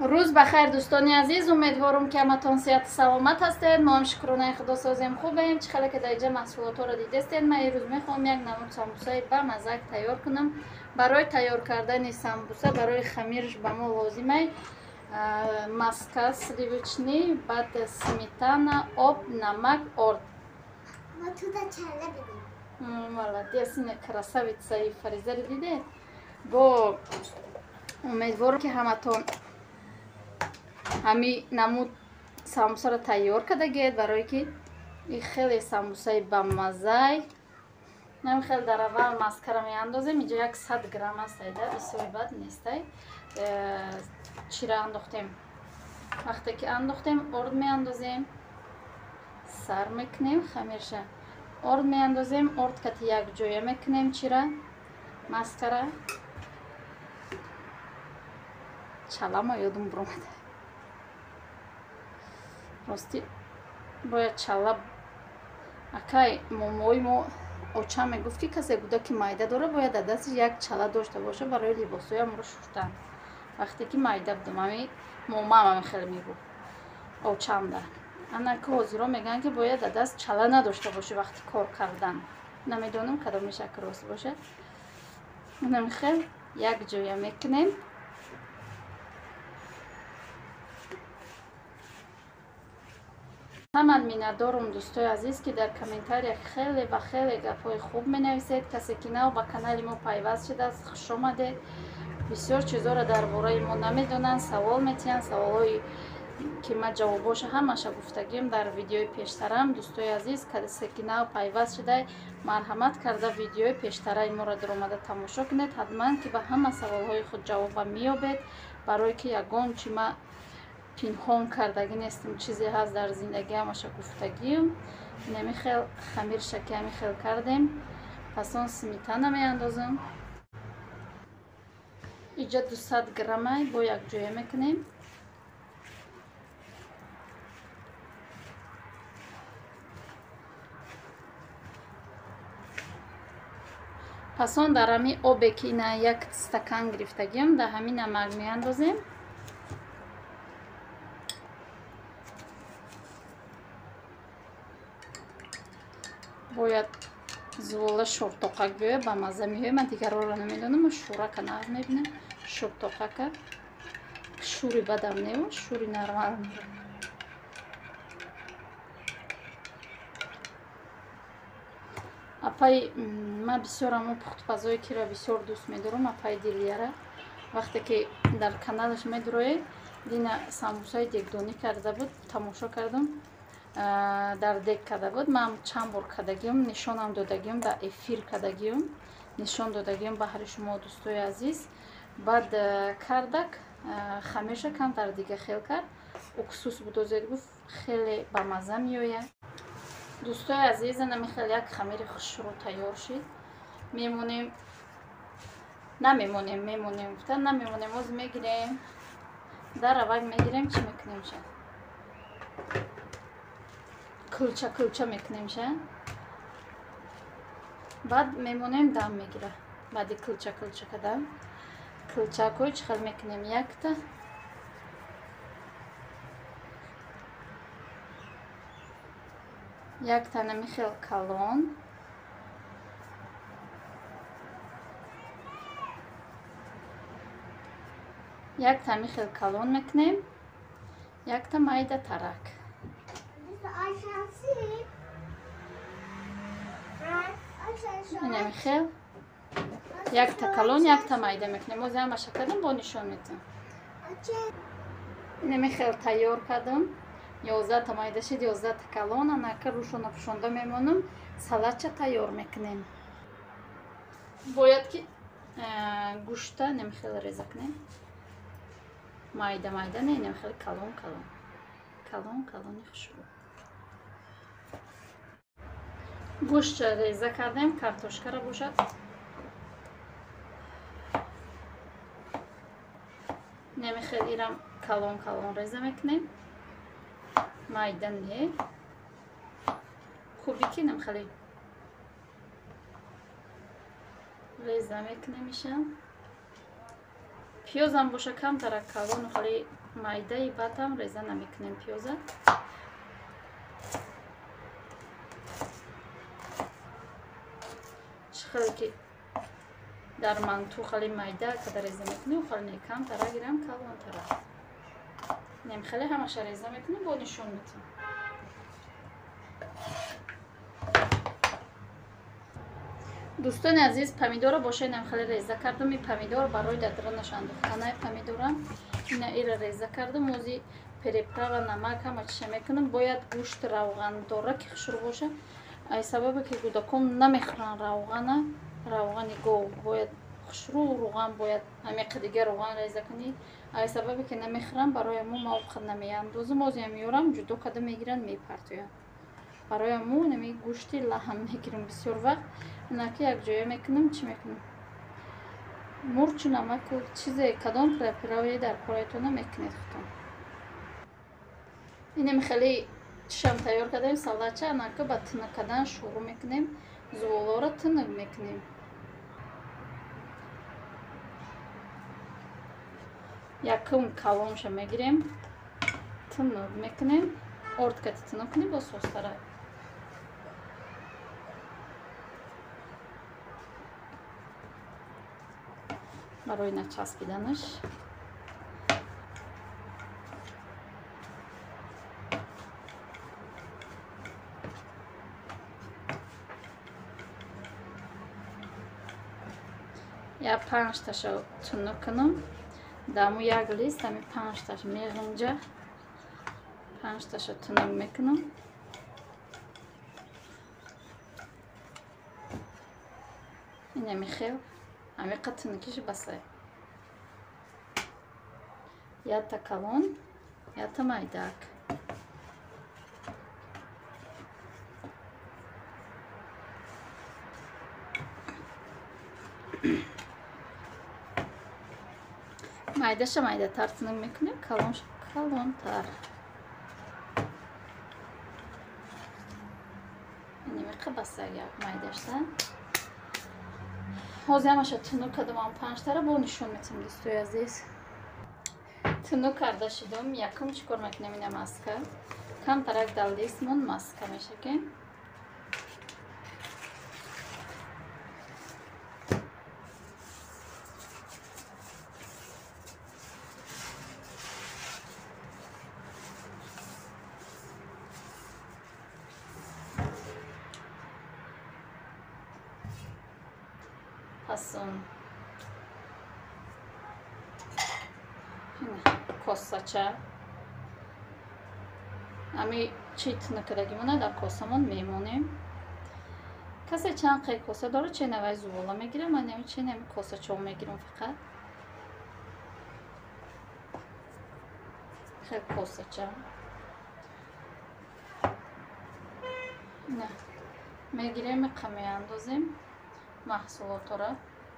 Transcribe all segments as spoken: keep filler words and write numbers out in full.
روز بخیر دوستانی عزیز، امیدوارم که همتون صحت سلامت هستید. ما هم شکرانه خدا سازیم خوبیم. چه خاله که در اینجا محصولات رو دیدید. من امروز میخوام یک نمود سامبوسه با مزه تیار کنم. برای تیار کردن سامبوسه برای خمیرش به ما لازمه маска сливочный, بعد сметана, آب، نمک، آرد. ما تو دا چله بدیم. молодец, این красавица і فریزه رو دیده. با امیدوارم که همتون همی نمود سامبوسه رو تیار کردگید برای که این خیلی سامبوسه با مزه. نمی خیلی در اول ماسکه رو می اندازیم. اینجا صد گرم است ایده، بسیار بد نیست. چی را انداختیم؟ وقتی که انداختیم آرد می اندازیم، سر میکنیم خمیرش. آرد می اندازیم، آرد که یک جایه میکنیم. چی را؟ ماسکه را. چلا ما یادم برامده. راستی باید چلا اکای مامای ما اوچا میگفت که کسی بوده که مایده داره باید دستش یک چلا داشته باشه برای لباسای ما رو شستن. وقتی که مایده بودم همی ماما هم خیلی میگفت اوچام داره. انا که حضورا میگن که باید دست چلا نداشته باشه وقتی کار کردن. نمیدونم کدوم شکل راست باشه. اونم خیلی یک جایه میکنیم. همه میندارم دوستای عزیز که در کامنتاری خیلی و خیلی گپای خوب می نویسید. کسی که نو با کانال ما پیوست شده است خوش آمدید. بسیار چیزا را درباره ما نمیدونن، سوال میتین، سوالایی که ما جواباش همش گفتگیم در ویدیوی پیشترم. دوستای عزیز کسی که نو پیوست شده مرحمت کرده ویدیوی پیشتره ما را در اومده تماشا کنید. حتما که به همه سوالهای خود جواب مییابید برای که یگان چی ما پنهان کردگی نیستم، چیزی هست در زندگی همش گفتگیم. نمیخیل خمیر شکی میخیل کردیم. پس اون سمیتانه می اندازم. اینجا دویست گرمه با یک جایه میکنیم. پس اون در همی آبی که اینه یک استکان گرفتگیم در همین نمک می اندازیم. باید زوله شورتوقک بیاید با مزه میگه. من دیگر رو نمیدونم شورک نرم میبینم شورتوقک شوری بدم نیو شوری نرمال میگه. اپای من بسیار همو پخت پزایی که را بسیار دوست میدارم. اپای دیلیره وقتی که در کانالش میدروید دینا سامبوسای دیگدونی کرده بود تماشا کردم در دک کرده بود. من چند بار کردگیم نشانم دادگیم در افیر کردگیم نشان دادگیم به هر شما دوستای عزیز. بعد کردک خمیرش کم در دیگه خیل کرد اکسوس بود و زید گفت خیلی با مزه میآید. دوستای عزیز نمیخیل یک خمیر خوش رو تیار شد. میمونیم نمیمونیم میمونیم گفتن نمیمونیم از میگیریم در اول میگیریم چی میکنیم شد کلچه کلچه میکنیم شه. بعد میمونیم دم میگیره. بعدی کلچه کلچه کدام کلچه کوی چخل میکنیم یک تا یک تا نمیخیل کلون یک تا میخیل کلون میکنیم یک تا مایده ترک اینم خیل یک تا کلون یک تا مایده میکنیم. موزه هم شکردم با نشان میتونم. اینم خیل تیار کردم. یازده تا مایده شد یازده تا کلون انکه روشون پوشانده میمونم. سلچه تیار میکنیم. باید که گوشته نمیخیل ریزه کنیم. مایده مایده نه اینم خیل کلون کلون کلون کلونی خوش بود. گوشت ریزه کردیم کارتوشکا را باشد. نمیخیل ایرم کلون کلون ریزه میکنیم. مایده نه خوبی که نمیخیلی ریزه میکنیم میشم. پیازم باشه کم تر کلون خیلی майдаи баъдам реза намекунем пиёза. чӣ хеле ки дар манту хеле майда када реза мекунем хеле камтара гирам калонтара нем хеле ҳамаша реза мекунем бо нишон метем. дӯстони азиз, помидора бошед нем хеле реза кардам. И помидор барои дадранаш андохтанаи помидора ина ира реза кардам. ози переправа намак ҳама чиша мекунам. бояд гӯшт равғандора ки хушрӯ боша. ай сабабе ки кӯдакон намехӯранд равғана равғани гов бояд хушрӯ руған бояд амиқа дигар руған реза кунӣ. ай сабабе ки намехӯранд барои аму ма овқат намеандозам. озиам меёрам ҷудо када мегиранд мепартоянд. барои аму нами гӯшти лаҳм мегирам бисёр вақт инаки якҷоя мекунам. чӣ мекунам мурчу намаку чизе кадом переправаи дар кораитона мекунед худтон. инем хеле чишам тайёр кардем салача анака ба тина кардан шурӯъ мекунем. зуволора тина мекунем. якум калонша мегирем тина мекунем. орд кати тина кунем бо состара барои начаспиданаш. я панҷташа тунну кунам. даму як лист ами панҷташ меғинҷа панҷташа тунну мекунам. инами хел амиқа тунукиш басай. ята калон ята майдак. майдаша майдатар тунук мекунем. калонша калонтар. инамиқа басай як майдашта. ҳозир ҳамаша тунук кардам панҷтара бо нишон метавам дӯстои азиз. тунук карда шудам. якум чӣ кор мекунем ина маска камтарак дар листмон маска мешакем. пасон косача ами чӣ тунукадаги мона дар косамон мемонем. касе чанд қай коса дорад чӣ навай зувола мегирам. ман нами чӣ нами косачао мегирам фақат хел косача на мегирем иқа меандозем маҳсулотора.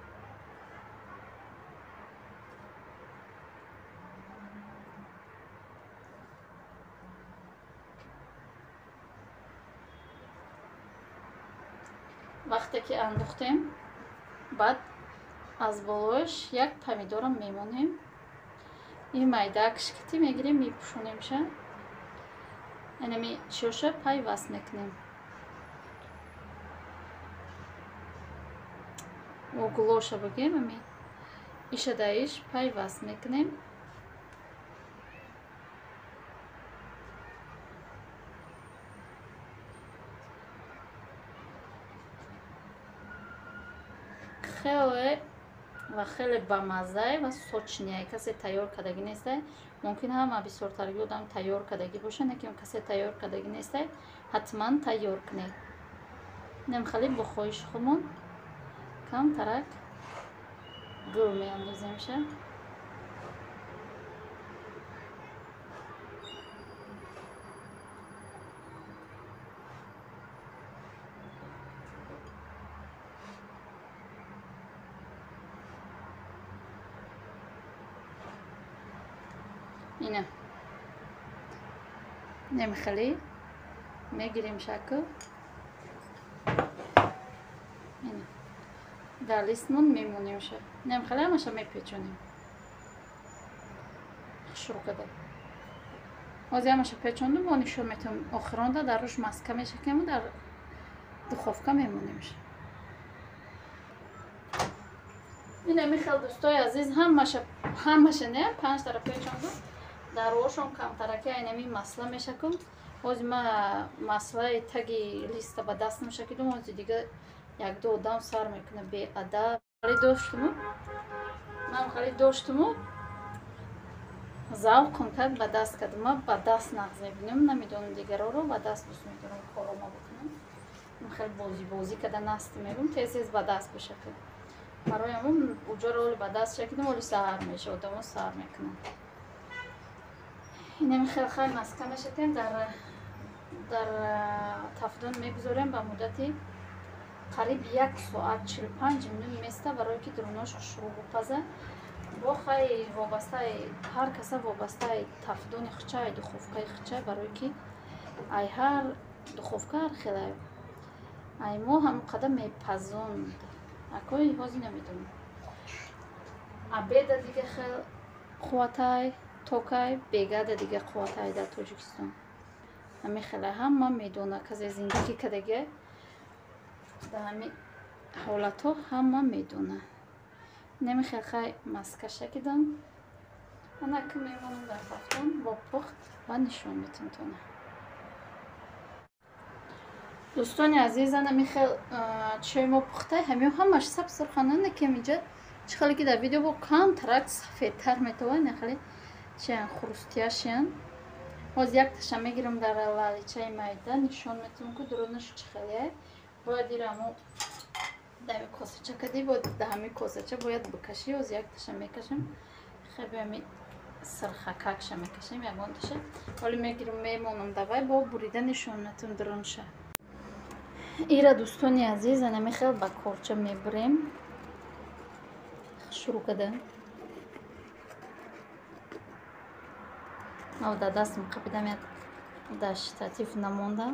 вақте ки андохтем баъд аз болоиш як помидорам мемонем. ин майда кишкити мегирем мепӯшонемша. инами чиёша пайваст мекунем. оглоша бигем ами иша даиш пайваст мекунем. хеле ва хеле бамаззае ва сочние. касе тайёр кардагӣ нестае. мумкин ҳама бисёртарги одам тайёр кардагӣ бошад лекин касе тайёр кардагӣ нестае ҳатман тайёр кунед. нем хеле бо хоҳиши худмон камтарак гул меандоземша. ина нем хеле мегирем шакл ина дар листмон мемонемша. нем хеле ҳамаша мепечонем. шуруъ карда. ҳозир ҳамаша печондум ва нишон метавонам. Охиронда дар рӯш маска мешакем, дар духовка мемонемш. Ин михел дӯстои азиз, ҳамаша ҳамаша не панҷ тара печондум. Дар ошон камтараки айнами масла мешакам. ҳозир ма маслаи таги листа ба даст намешакидум. ҳозир дига як ду одам сар мекунам беадаб. Хали доштуму? Ман хали доштуму? Завқм кард ба даст кардам. Ман ба даст нағз мебинам, намедонам дигароро ба даст дӯст медорам корома бикунам. Ман хеле бозӣ бозӣ карда насти мебинам, тез тез ба даст бишакам. Барои ҳамон уҷоро оли ба даст шакидам, оли саҳар меша, одамо сар мекунам. Инами хеле хай маска мешакем, дар дар тафдон мегузорем ба муддати қариб як соат чил и панҷ минут места, барое ки дурунош хушрӯ бипаза. бо хай вобастаи ҳар каса вобастаи тафдони хичай духовкаи хичай, барое ки ай ҳар духовка ҳар хела ай мо ҳамон қадам мепазонд. акои ҳозир намедонам. Абеда дига хел қувватай токай, бегада дига қувватай дар Тоҷикистон. ҳами хела ҳама медона казе зиндагӣ кардагӣ дар ҳами ҳолатҳо ҳама медона. неми хел хай маска шакидам. анака мемонам дар тафтон бо пухт ва нишон метавонам. дӯстони азиз, анами хел чои мо пухтай ҳамиё ҳамаш саб сурханане ки инҷа чӣ хеле ки дар видео бо камтарак сафедтар метавонад, не хеле чиан хрустяшиан. ҳозир як таша мегирам дар лаличаи майда, нишон метавонам ки дуронаш чӣ хеле. бояд ирамо дар косача кади, бояд дар ҳами косача бояд бикашӣ. ҳозир як таша мекашам, хеле ҳами сирхакакша мекашем ягон таша. ҳоли мегирам мемонам давай бо бурида нишон метавонам дуронша. ира дӯстони азиз, анами хел ба корча мебурем. шурӯъ карда ман дар дастам қабидам, як дар штатив намондам.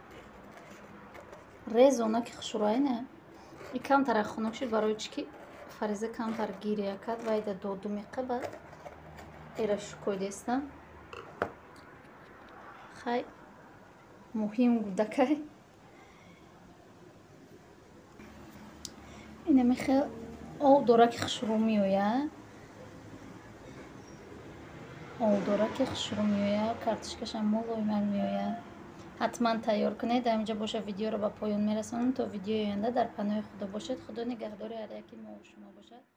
резона ки хушрӯъайне и камтара хунук шуд, барои чӣ ки фариза камтар гирия кард вай дар доду меқаба. ира шукойдестам хай муҳим гудакай. инами хел ов дора ки хушрӯъ меояд. ов дора ки хушрӯъ меояд, картошкашам молоимак меояд. ҳатман тайёр кунед. дар инҷа бошад видеоро ба поён мерасонам. то видеои оянда дар паноҳи худо бошед. худо нигаҳдори ҳар яки мо ва шумо бошад.